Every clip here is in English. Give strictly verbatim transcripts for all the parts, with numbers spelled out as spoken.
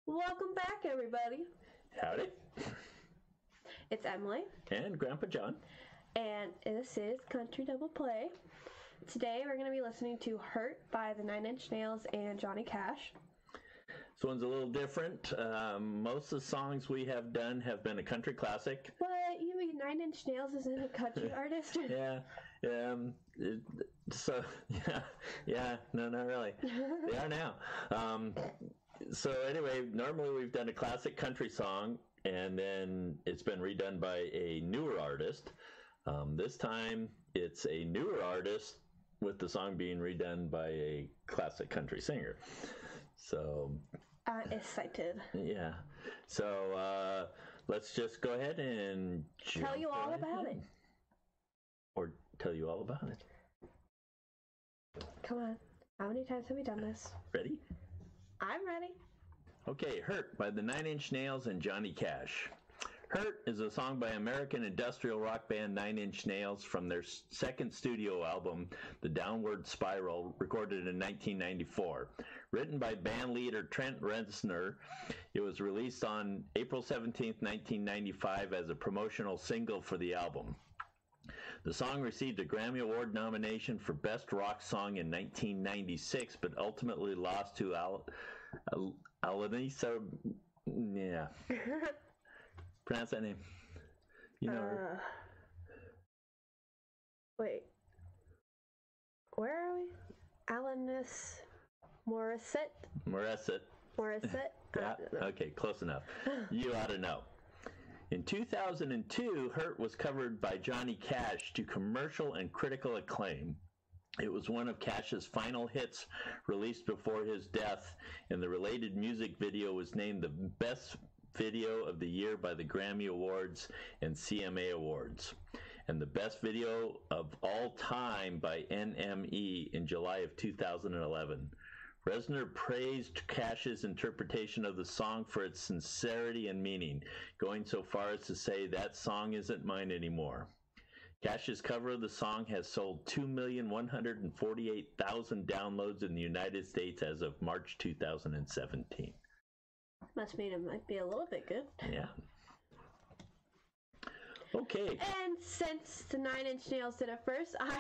Welcome back, everybody. Howdy. It's Emily. And Grandpa John. And this is Country Double Play. Today we're going to be listening to Hurt by the Nine Inch Nails and Johnny Cash. This one's a little different. Um, most of the songs we have done have been a country classic. But you mean Nine Inch Nails isn't a country artist? Yeah. Um, it, so, yeah. Yeah. No, not really. They are now. Um, so anyway, normally we've done a classic country song, and then it's been redone by a newer artist. Um, this time, it's a newer artist with the song being redone by a classic country singer. So... Uh, excited. Yeah. So uh, let's just go ahead and... Tell you all about it. Or tell you all about it. Come on. How many times have we done this? Ready? I'm ready. Okay, Hurt by the Nine Inch Nails and Johnny Cash. Hurt is a song by American industrial rock band Nine Inch Nails from their second studio album, The Downward Spiral, recorded in nineteen ninety-four. Written by band leader Trent Reznor, it was released on April seventeenth, nineteen ninety-five as a promotional single for the album. The song received a Grammy Award nomination for Best Rock Song in nineteen ninety-six, but ultimately lost to Al... Al... Alanisa... Yeah. Pronounce that name. You know her. Uh, wait. Where are we? Alanis Morissette? Morissette. Morissette? Yeah. Okay, close enough. You ought to know. In two thousand two, Hurt was covered by Johnny Cash to commercial and critical acclaim. It was one of Cash's final hits released before his death, and the related music video was named the best video of the year by the Grammy Awards and C M A Awards, and the best video of all time by N M E in July of two thousand eleven. Reznor praised Cash's interpretation of the song for its sincerity and meaning, going so far as to say, "That song isn't mine anymore." Cash's cover of the song has sold two million one hundred forty-eight thousand downloads in the United States as of March two thousand seventeen. Must mean it might be a little bit good. Yeah. Okay. And since the Nine Inch Nails did it first, I...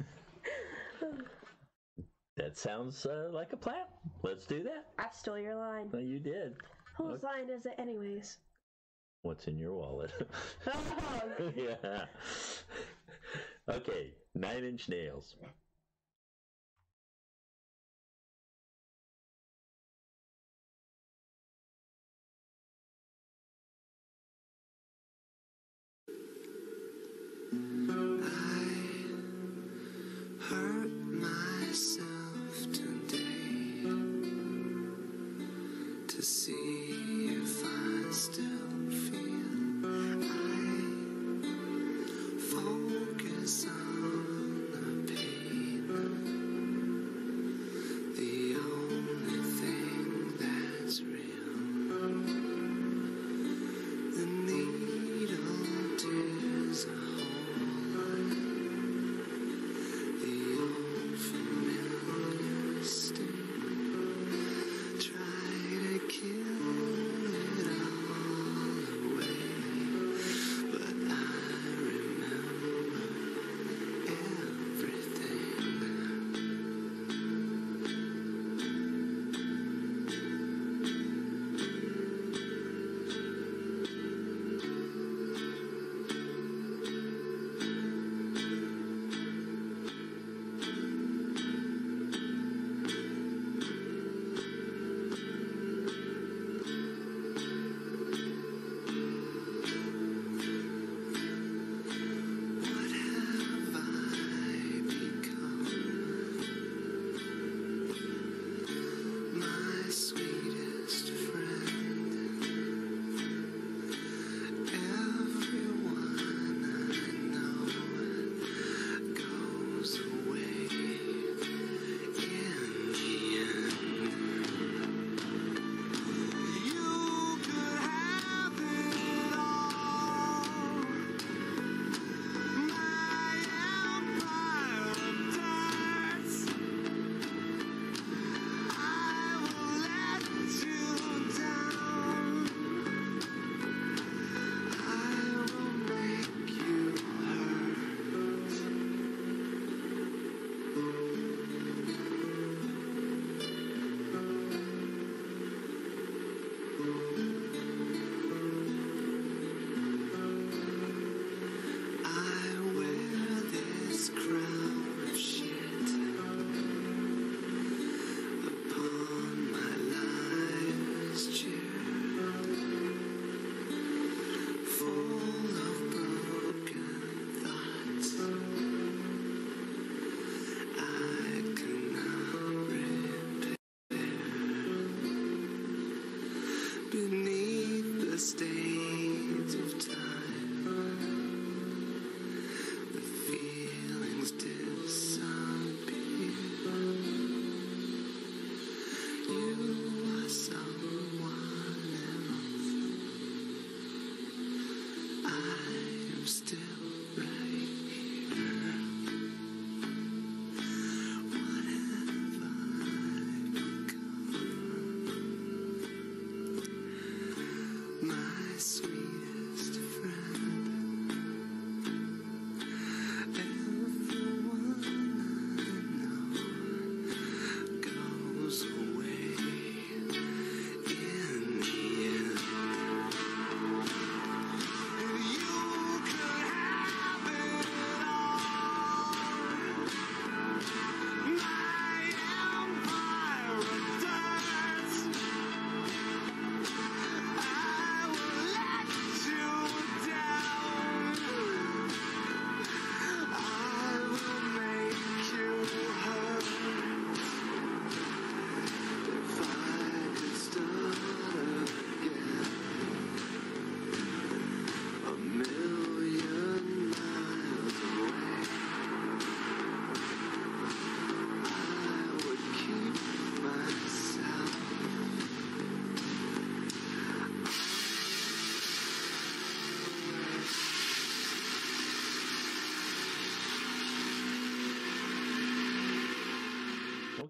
That sounds uh, like a plan. Let's do that. I stole your line. Well, you did. Whose Okay. line is it anyways? What's in your wallet? Oh. Yeah. Okay, Nine Inch Nails. Hurt myself today to see if I still feel. I focus on the pain.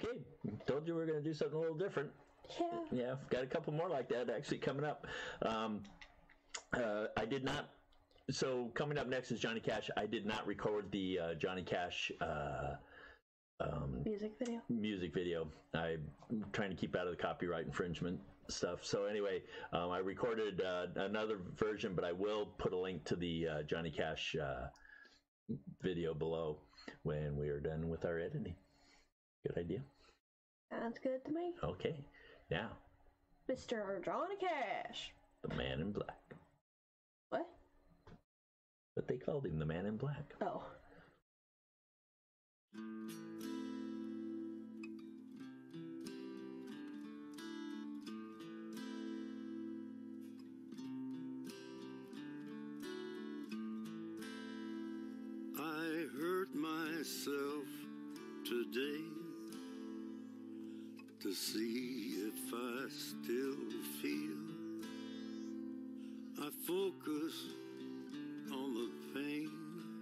Okay, told you we were going to do something a little different. Yeah. Yeah, got a couple more like that actually coming up. Um, uh, I did not. So coming up next is Johnny Cash. I did not record the uh, Johnny Cash uh, um, music video. Music video. I'm trying to keep out of the copyright infringement stuff. So anyway, um, I recorded uh, another version, but I will put a link to the uh, Johnny Cash uh, video below when we are done with our editing. Good idea. Sounds good to me. Okay, now Mister Johnny Cash. the Man in Black. What? But they called him the Man in Black. Oh. I hurt myself today to see if I still feel. I focus on the pain,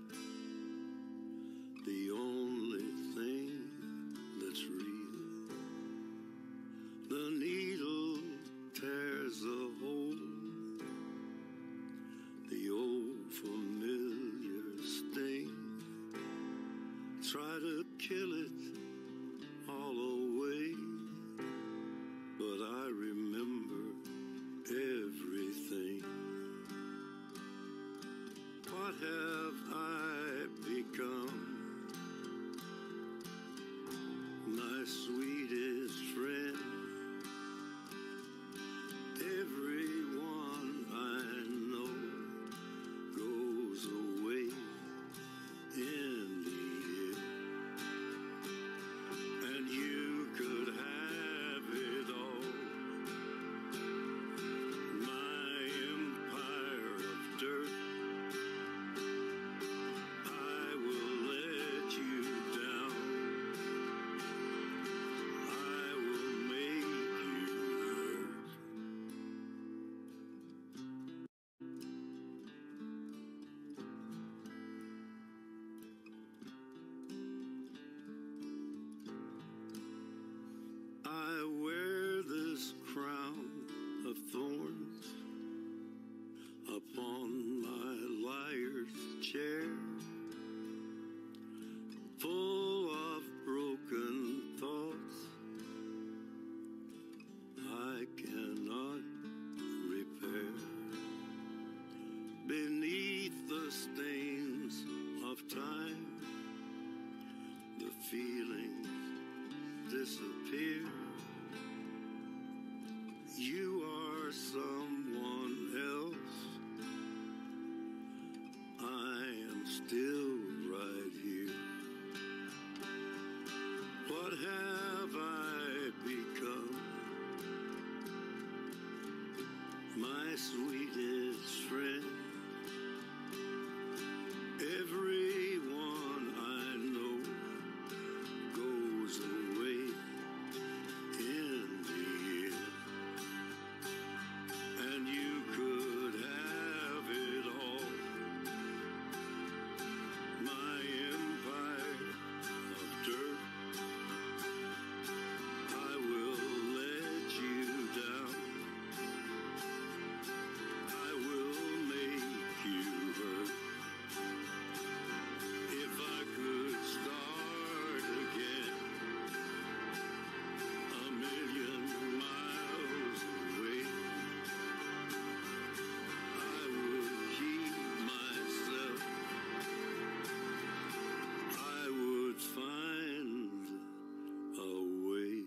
the only thing that's real. The needle tears a hole, the old familiar sting. Try to kill it all away, but I remember everything. What have I become? My sweetest friend. Everyone I know goes away in the end. And you could have it all. My empire of dirt. I will let you down. I will make you hurt. I wear this crown of thorns upon my liar's chair, full of broken thoughts I cannot repair. Beneath the stains of time, the feelings disappear. You are someone else. I am still right here. What have I become? My sweetest friend. Everyone I know goes away in the end. And you could have it all. My empire of dirt. I will let you down. I will make you hurt. If I could start again, a million miles away, I would keep myself. I would find a way.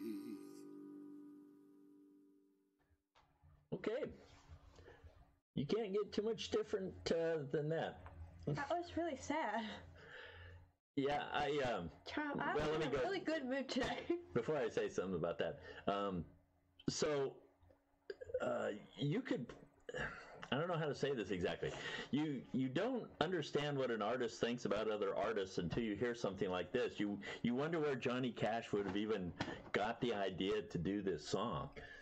Okay. You can't get too much different uh, than that. That was really sad. Yeah, I um. Child, I'm Well, let me in a go- really good mood today. Before I say something about that, um, so uh, you could. I don't know how to say this exactly. You you don't understand what an artist thinks about other artists until you hear something like this. You you wonder where Johnny Cash would have even got the idea to do this song.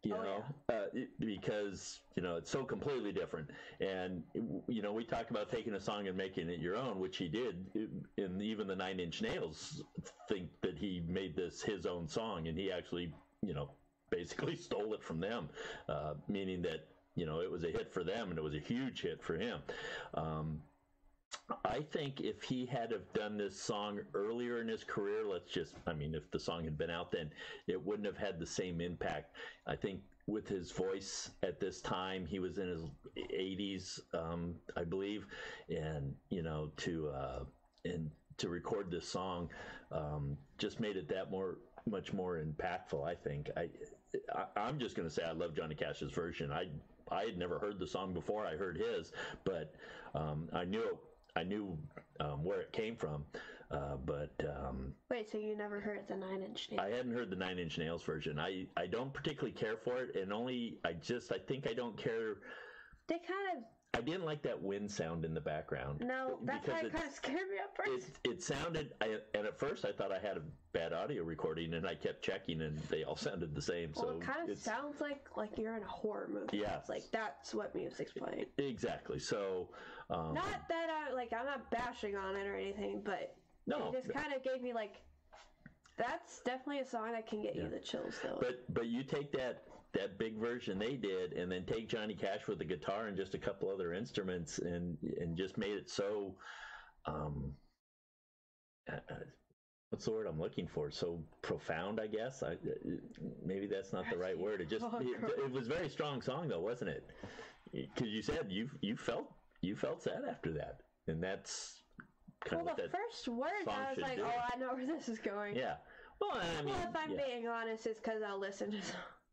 You Oh, know, uh, it, because, you know, it's so completely different. And, you know, we talk about taking a song and making it your own, which he did. And even the Nine Inch Nails think that he made this his own song, and he actually, you know, basically stole it from them, uh, meaning that, you know, it was a hit for them and it was a huge hit for him. Um, I think if he had have done this song earlier in his career, let's just, I mean, if the song had been out then, it wouldn't have had the same impact. I think with his voice at this time, he was in his eighties, um, I believe, and, you know, to, uh, and to record this song um, just made it that more, much more impactful, I think. I, I I'm just going to say I love Johnny Cash's version. I, I had never heard the song before I heard his, but um, I knew it. I knew um, where it came from, uh, but um, Wait, so you never heard the Nine Inch Nails? I hadn't heard the Nine Inch Nails version. I, I don't particularly care for it, and only I just I think I don't care. They kind of. I didn't like that wind sound in the background. No, that's why it kind of scared me at first. It, it sounded, I, and at first I thought I had a bad audio recording, and I kept checking, and they all sounded the same. Well, so it kind of sounds like like you're in a horror movie. Yeah, it's like that's what music's playing. Exactly. So, um, not that I like I'm not bashing on it or anything, but no, it just kind of gave me like that's definitely a song that can get yeah. you the chills, though. But but you take that. that big version they did, and then take Johnny Cash with the guitar and just a couple other instruments, and and just made it so, um, uh, what's the word I'm looking for? So profound, I guess. I, maybe that's not the right word. It just oh, it, it was a very strong song, though, wasn't it? Because you said you you felt you felt sad after that, and that's kind well, of the what that first words I was like, do. oh, I know where this is going. Yeah. Well, I mean, well, if I'm yeah. being honest, it's because I'll listen to.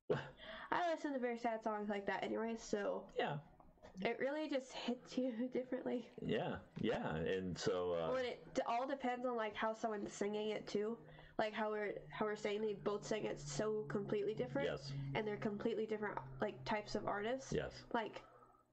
I listen to very sad songs like that anyway, so yeah, it really just hits you differently. Yeah, yeah, and so uh, well, and it all depends on like how someone's singing it too, like how we're how we're saying they both sing it so completely different. Yes, and they're completely different like types of artists. Yes, like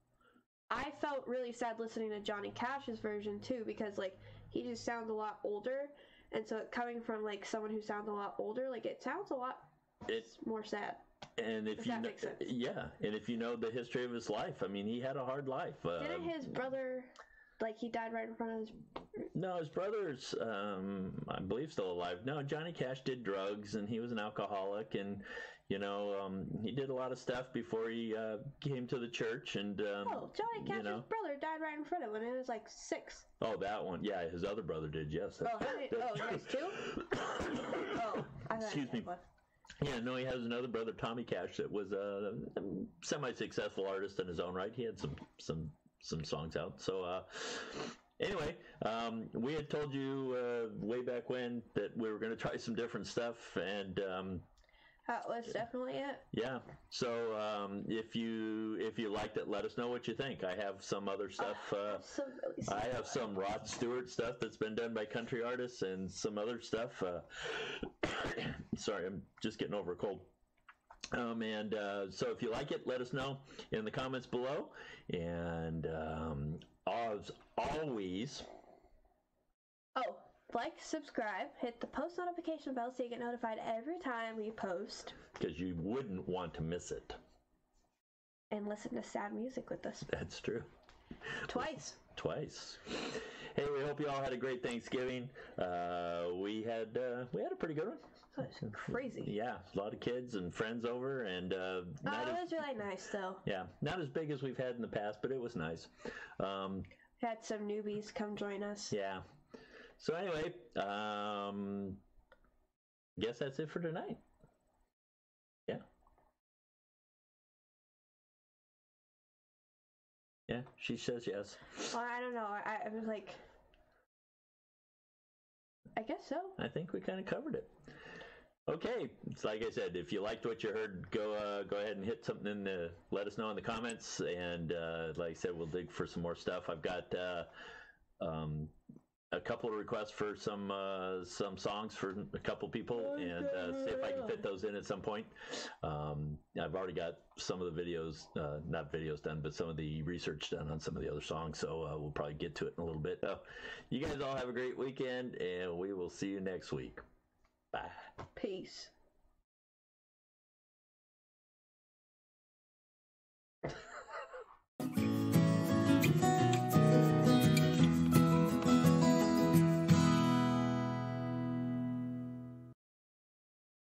I felt really sad listening to Johnny Cash's version too because like he just sounds a lot older, and so coming from like someone who sounds a lot older, like it sounds a lot it's more sad. And if, if you know, yeah, and if you know the history of his life, I mean, he had a hard life. Didn't um, his brother, like, he died right in front of his? No, his brother's, um, I believe, still alive. No, Johnny Cash did drugs, and he was an alcoholic, and you know, um, he did a lot of stuff before he uh, came to the church. And um, oh, Johnny Cash's you know, brother died right in front of him when he was like six. Oh, that one, yeah, his other brother did. Yes. Oh, how many, oh, there's two. Oh, I excuse me. One. Yeah, no, he has another brother, Tommy Cash, that was a semi-successful artist in his own right. He had some some some songs out. So uh, anyway, um, we had told you uh, way back when that we were going to try some different stuff, and um, that was definitely it. Yeah. So um, if you if you liked it, let us know what you think. I have some other stuff. Uh, some really I have some Rod Stewart stuff that's been done by country artists, and some other stuff. Uh, sorry, I'm just getting over a cold. Um, and uh, so if you like it, let us know in the comments below. And um, as always, oh. Like, subscribe, hit the post notification bell so you get notified every time we post. Because you wouldn't want to miss it. And listen to sad music with us. That's true. Twice. Twice. Hey, we hope you all had a great Thanksgiving. Uh, we had uh, we had a pretty good one. That's crazy. Yeah, a lot of kids and friends over, and uh, oh, it was really nice though. Yeah, not as big as we've had in the past, but it was nice. Um, had some newbies come join us. Yeah. So anyway, um, guess that's it for tonight. Yeah. Yeah, she says yes. Well, I don't know. I, I was like, I guess so. I think we kind of covered it. Okay, it's like I said, if you liked what you heard, go uh, go ahead and hit something in the, let us know in the comments, and uh, like I said, we'll dig for some more stuff. I've got uh, um, a couple of requests for some uh, some songs for a couple people, and uh, see if I can fit those in at some point. Um, I've already got some of the videos, uh, not videos done, but some of the research done on some of the other songs, so uh, we'll probably get to it in a little bit. So you guys all have a great weekend, and we will see you next week. Bye. Peace.